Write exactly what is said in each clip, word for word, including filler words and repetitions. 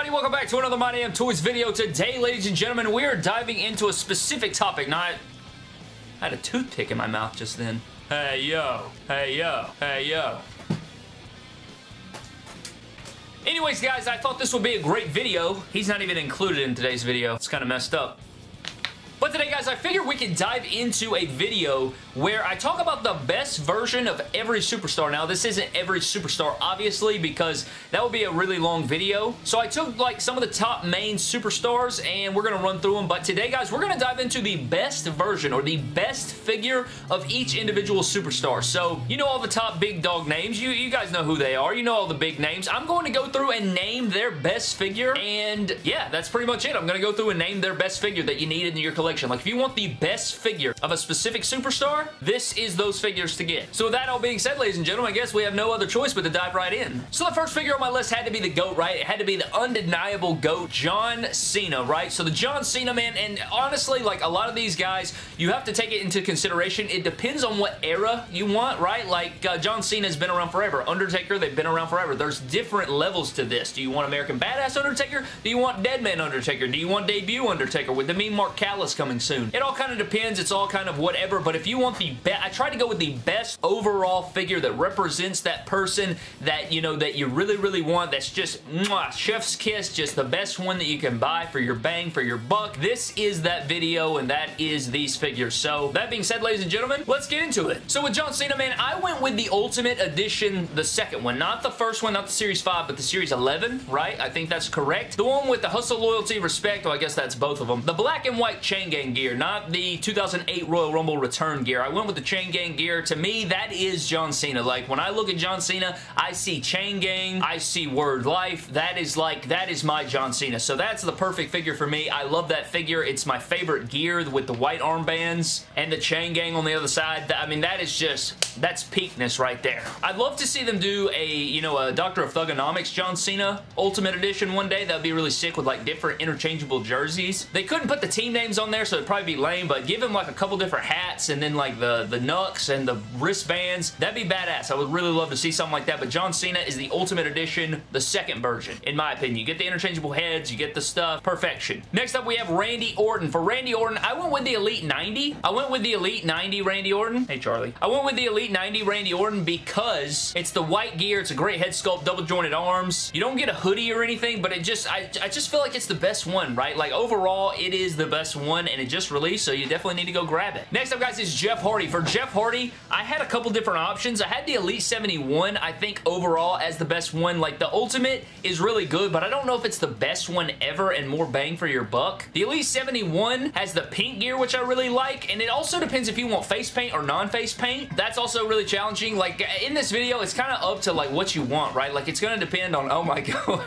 everybody, welcome back to another My Damn Toys video. Today, ladies and gentlemen, we are diving into a specific topic. Now, I, I had a toothpick in my mouth just then. Hey, yo. Hey, yo. Hey, yo. Anyways, guys, I thought this would be a great video. He's not even included in today's video. It's kind of messed up. But today, guys, I figured we could dive into a video where I talk about the best version of every superstar. Now, this isn't every superstar, obviously, because that would be a really long video. So I took, like, some of the top main superstars, and we're going to run through them. But today, guys, we're going to dive into the best version, or the best figure of each individual superstar. So, you know all the top big dog names. You, you guys know who they are. You know all the big names. I'm going to go through and name their best figure, and, yeah, that's pretty much it. I'm going to go through and name their best figure that you need in your collection. Like, if you want the best figure of a specific superstar, this is those figures to get. So with that all being said, ladies and gentlemen, I guess we have no other choice but to dive right in. So the first figure on my list had to be the GOAT, right? It had to be the undeniable GOAT, John Cena, right? So the John Cena, man, and honestly, like, a lot of these guys, you have to take it into consideration. It depends on what era you want, right? Like, uh, John Cena's been around forever. Undertaker, they've been around forever. There's different levels to this. Do you want American Badass Undertaker? Do you want Deadman Undertaker? Do you want Debut Undertaker with the mean Mark Callis coming soon? It all kind of depends. It's all kind of whatever, but if you want the best, I try to go with the best overall figure that represents that person that, you know, that you really, really want, that's just mwah, chef's kiss, just the best one that you can buy for your bang, for your buck. This is that video, and that is these figures. So, that being said, ladies and gentlemen, let's get into it. So, with John Cena, man, I went with the Ultimate Edition, the second one. Not the first one, not the Series five, but the Series eleven, right? I think that's correct. The one with the hustle, loyalty, respect, well, I guess that's both of them. The black and white chain gang gear, not the two thousand eight Royal Rumble return gear. I went with the chain gang gear. To me, that is John Cena. Like, when I look at John Cena, I see chain gang, I see word life. That is like, that is my John Cena. So that's the perfect figure for me. I love that figure. It's my favorite gear with the white armbands and the chain gang on the other side. I mean, that is just, that's peakness right there. I'd love to see them do a, you know, a Doctor of Thugonomics John Cena Ultimate Edition one day. That'd be really sick with, like, different interchangeable jerseys. They couldn't put the team names on there, so it'd probably be lame, but give him like a couple different hats and then like the the knucks and the wristbands. That'd be badass. I would really love to see something like that, but John Cena is the Ultimate Edition, the second version, in my opinion. You get the interchangeable heads, you get the stuff, perfection. Next up, we have Randy Orton. For Randy Orton, I went with the Elite ninety. I went with the Elite ninety Randy Orton. Hey, Charlie. I went with the Elite ninety Randy Orton because it's the white gear, it's a great head sculpt, double jointed arms. You don't get a hoodie or anything, but it just, I, I just feel like it's the best one, right? Like, overall, it is the best one, and it just released, so you definitely need to go grab it. Next up, guys, is Jeff Hardy. For Jeff Hardy, I had a couple different options. I had the Elite seventy-one, I think, overall, as the best one. Like, the Ultimate is really good, but I don't know if it's the best one ever and more bang for your buck. The Elite seventy-one has the pink gear, which I really like, and it also depends if you want face paint or non-face paint. That's also really challenging. Like, in this video, it's kind of up to, like, what you want, right? Like, it's going to depend on, oh my god.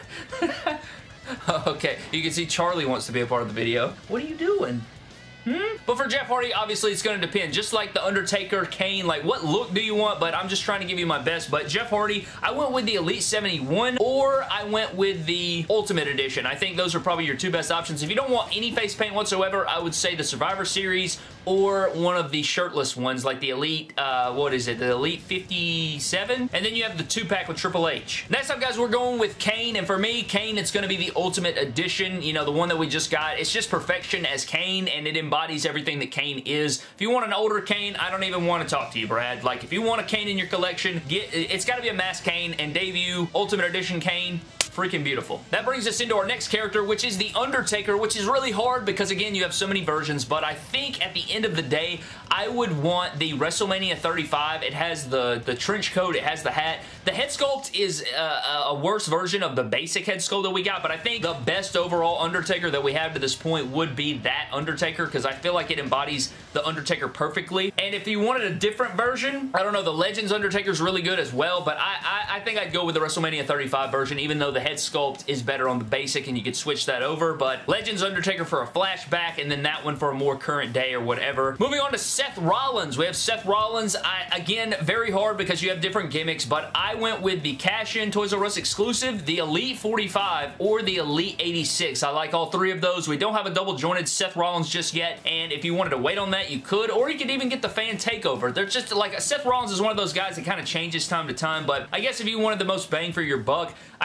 Okay, you can see Charlie wants to be a part of the video. What are you doing? Hmm? But for Jeff Hardy, obviously, it's going to depend. Just like The Undertaker, Kane, like, what look do you want? But I'm just trying to give you my best. But Jeff Hardy, I went with the Elite seventy-one, or I went with the Ultimate Edition. I think those are probably your two best options. If you don't want any face paint whatsoever, I would say the Survivor Series or one of the shirtless ones, like the Elite, uh, what is it? The Elite fifty-seven? And then you have the two-pack with Triple H. Next up, guys, we're going with Kane. And for me, Kane, it's going to be the Ultimate Edition. You know, the one that we just got. It's just perfection as Kane, and it embodies everything that Kane is. If you want an older Kane, I don't even want to talk to you, Brad. Like, if you want a Kane in your collection, get it's got to be a masked Kane, and Debut Ultimate Edition Kane, freaking beautiful. That brings us into our next character, which is The Undertaker, which is really hard because, again, you have so many versions, but I think at the end of the day, I would want the WrestleMania thirty-five. It has the, the trench coat, it has the hat. The head sculpt is uh, a worse version of the basic head sculpt that we got, but I think the best overall Undertaker that we have to this point would be that Undertaker, because I feel like it embodies the Undertaker perfectly. And if you wanted a different version, I don't know, the Legends Undertaker is really good as well, but I, I, I think I'd go with the WrestleMania thirty-five version, even though the head sculpt is better on the basic and you could switch that over. But Legends Undertaker for a flashback, and then that one for a more current day or whatever. Moving on to Seth Rollins. We have Seth Rollins. I, again, very hard because you have different gimmicks, but I went with the cash-in Toys R Us exclusive, the Elite forty-five, or the Elite eighty-six. I like all three of those. We don't have a double jointed Seth Rollins just yet, and if you wanted to wait on that, you could, or you could even get the fan takeover. They're just like, Seth Rollins is one of those guys that kind of changes time to time, but I guess if you wanted the most bang for your buck, I guess the Elite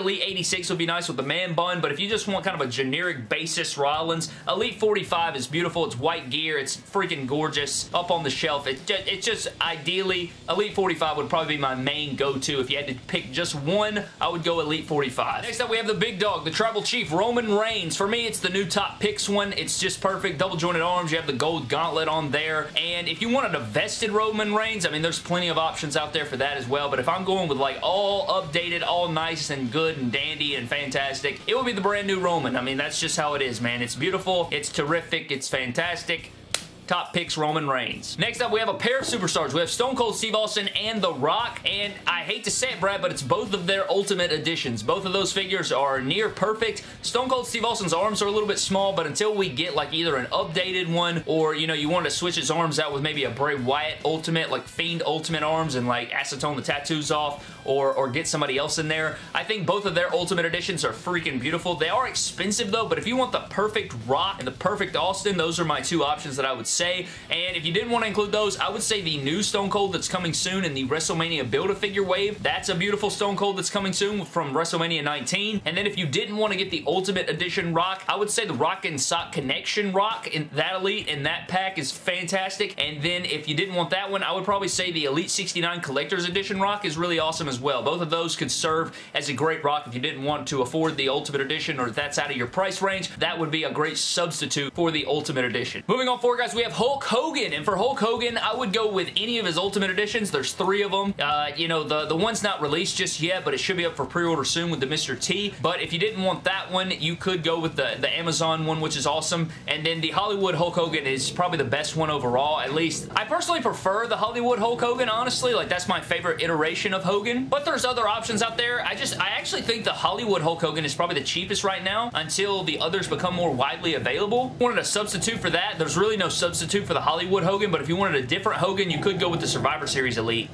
Elite eighty-six would be nice with the man bun, but if you just want kind of a generic basis Rollins, Elite forty-five is beautiful. It's white gear. It's freaking gorgeous up on the shelf. It just, it's just ideally, Elite forty-five would probably be my main go-to. If you had to pick just one, I would go Elite forty-five. Next up, we have the big dog, the Tribal Chief, Roman Reigns. For me, it's the new Top Picks one. It's just perfect. Double jointed arms. You have the gold gauntlet on there. And if you wanted a vested Roman Reigns, I mean, there's plenty of options out there for that as well. But if I'm going with like all updated, all nice and good and dandy and fantastic, it would be the brand new Roman. I mean, that's just how it is, man. It's beautiful. It's terrific. It's fantastic. Top Picks Roman Reigns. Next up, we have a pair of superstars. We have Stone Cold Steve Austin and The Rock, and I hate to say it, Brad, but it's both of their Ultimate Editions. Both of those figures are near perfect. Stone Cold Steve Austin's arms are a little bit small, but until we get like either an updated one or, you know, you want to switch his arms out with maybe a Bray Wyatt Ultimate, like Fiend Ultimate arms and like acetone the tattoos off, or, or get somebody else in there. I think both of their Ultimate Editions are freaking beautiful. They are expensive though, but if you want the perfect Rock and the perfect Austin, those are my two options that I would say. And if you didn't want to include those, I would say the new Stone Cold that's coming soon in the WrestleMania Build-A-Figure wave. That's a beautiful Stone Cold that's coming soon from WrestleMania nineteen. And then if you didn't want to get the Ultimate Edition Rock, I would say the Rock and Sock Connection Rock in that Elite in that pack is fantastic. And then if you didn't want that one, I would probably say the Elite sixty-nine Collector's Edition Rock is really awesome as well. Both of those could serve as a great Rock if you didn't want to afford the Ultimate Edition, or if that's out of your price range. That would be a great substitute for the Ultimate Edition. Moving on forward, guys, we have Hulk Hogan, and for Hulk Hogan, I would go with any of his Ultimate Editions. There's three of them. Uh, you know, the, the one's not released just yet, but it should be up for pre-order soon with the Mister T. But if you didn't want that one, you could go with the, the Amazon one, which is awesome. And then the Hollywood Hulk Hogan is probably the best one overall, at least. I personally prefer the Hollywood Hulk Hogan, honestly. Like, that's my favorite iteration of Hogan. But there's other options out there. I just, I actually think the Hollywood Hulk Hogan is probably the cheapest right now until the others become more widely available. Wanted a substitute for that. There's really no substitute for the Hollywood Hogan, but if you wanted a different Hogan, you could go with the Survivor Series Elite.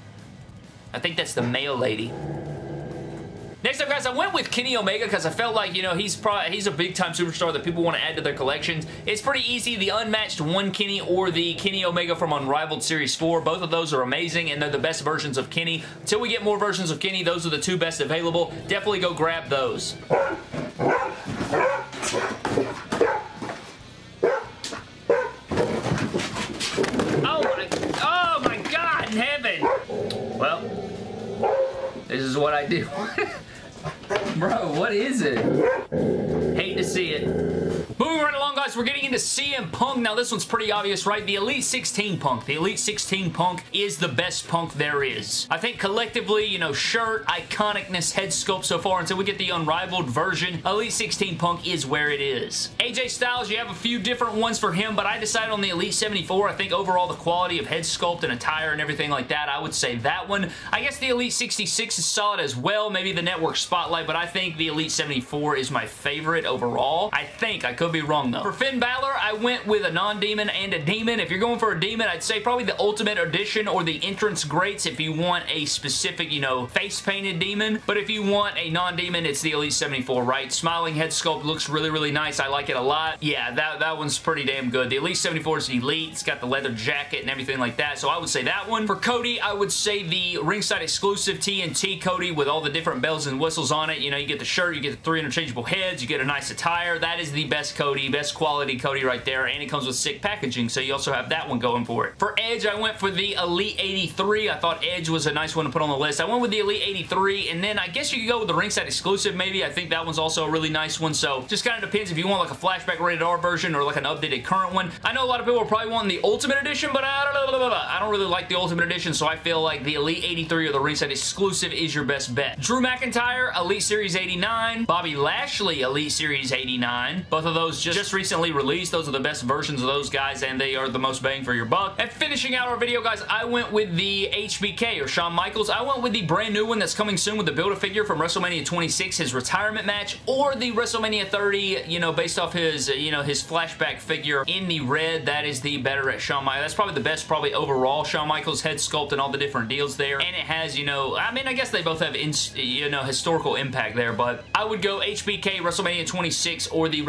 I think that's the male lady. Next up, guys, I went with Kenny Omega because I felt like, you know, he's probably he's a big-time superstar that people want to add to their collections. It's pretty easy. The Unmatched one Kenny or the Kenny Omega from Unrivaled Series four. Both of those are amazing, and they're the best versions of Kenny. Until we get more versions of Kenny, those are the two best available. Definitely go grab those. Oh my, oh my God in heaven. Well, this is what I do. Bro, what is it? Hate to see it. Moving right along, guys, we're getting into C M Punk. Now, this one's pretty obvious, right? The Elite sixteen Punk. The Elite sixteen Punk is the best Punk there is. I think collectively, you know, shirt, iconicness, head sculpt so far until we get the Unrivaled version, Elite sixteen Punk is where it is. A J Styles, you have a few different ones for him, but I decided on the Elite seventy-four. I think overall the quality of head sculpt and attire and everything like that, I would say that one. I guess the Elite sixty-six is solid as well. Maybe the Network Spotlight, but I think the Elite seventy-four is my favorite overall. I think. I could be wrong, though. For Finn Balor, I went with a non-demon and a demon. If you're going for a demon, I'd say probably the Ultimate Edition or the Entrance Greats if you want a specific, you know, face-painted demon. But if you want a non-demon, it's the Elite seventy-four, right? Smiling head sculpt looks really, really nice. I like it a lot. Yeah, that, that one's pretty damn good. The Elite seventy-four is Elite. It's got the leather jacket and everything like that, so I would say that one. For Cody, I would say the ringside exclusive T N T Cody with all the different bells and whistles on it. You know, you get the shirt, you get the three interchangeable heads, you get a nice attire. That is the best Cody, best quality Cody right there, and it comes with sick packaging, so you also have that one going for it. For Edge, I went for the Elite eighty-three. I thought Edge was a nice one to put on the list. I went with the Elite eighty-three, and then I guess you could go with the ringside exclusive maybe. I think that one's also a really nice one, so just kind of depends if you want like a flashback rated R version or like an updated current one. I know a lot of people are probably wanting the Ultimate Edition, but I don't know. I don't really like the Ultimate Edition, so I feel like the Elite eighty-three or the ringside exclusive is your best bet. Drew McIntyre, Elite Series eighty-nine. Bobby Lashley, Elite Series eighty-nine. Both of those just, just recently released. Those are the best versions of those guys, and they are the most bang for your buck. And finishing out our video, guys, I went with the H B K, or Shawn Michaels. I went with the brand new one that's coming soon with the Build-A-Figure from WrestleMania twenty-six, his retirement match, or the WrestleMania thirty, you know, based off his, you know, his flashback figure in the red. That is the better at Shawn Michaels. That's probably the best, probably overall, Shawn Michaels head sculpt and all the different deals there. And it has, you know, I mean, I guess they both have, you know, historical impact there, but I would go H B K WrestleMania twenty-six or the WrestleMania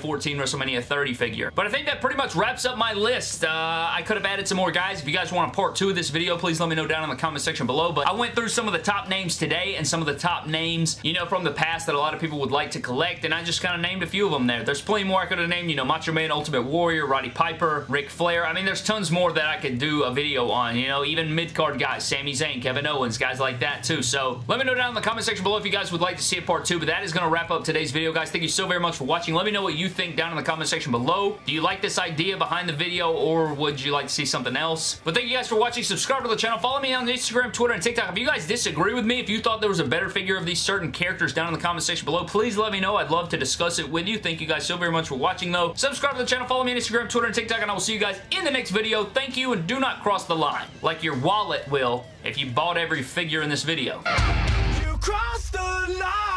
fourteen, WrestleMania thirty figure. But I think that pretty much wraps up my list. Uh, I could have added some more guys. If you guys want a part two of this video, please let me know down in the comment section below. But I went through some of the top names today and some of the top names, you know, from the past that a lot of people would like to collect, and I just kind of named a few of them there. There's plenty more I could have named, you know, Macho Man, Ultimate Warrior, Roddy Piper, Ric Flair. I mean, there's tons more that I could do a video on, you know, even mid-card guys, Sami Zayn, Kevin Owens, guys like that too. So let me know down in the comment section below if you guys would like to see a part two, but that is going to wrap up today's video, guys. Thank you so very much for watching. Let me know what you think down in the comment section below. Do you like this idea behind the video, or would you like to see something else? But thank you guys for watching. Subscribe to the channel. Follow me on Instagram, Twitter, and TikTok. If you guys disagree with me, if you thought there was a better figure of these certain characters down in the comment section below, please let me know. I'd love to discuss it with you. Thank you guys so very much for watching, though. Subscribe to the channel. Follow me on Instagram, Twitter, and TikTok, and I will see you guys in the next video. Thank you, and do not cross the line like your wallet will if you bought every figure in this video. You crossed the line.